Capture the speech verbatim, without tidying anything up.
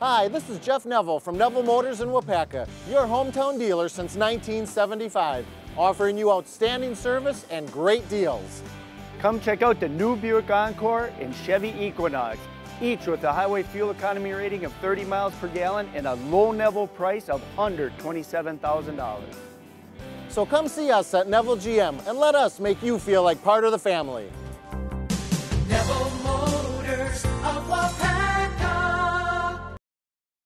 Hi, this is Jeff Neuville from Neuville Motors in Waupaca, your hometown dealer since nineteen seventy-five, offering you outstanding service and great deals. Come check out the new Buick Encore and Chevy Equinox, each with a highway fuel economy rating of thirty miles per gallon and a low Neuville price of under twenty-seven thousand dollars. So come see us at Neuville G M and let us make you feel like part of the family. Neuville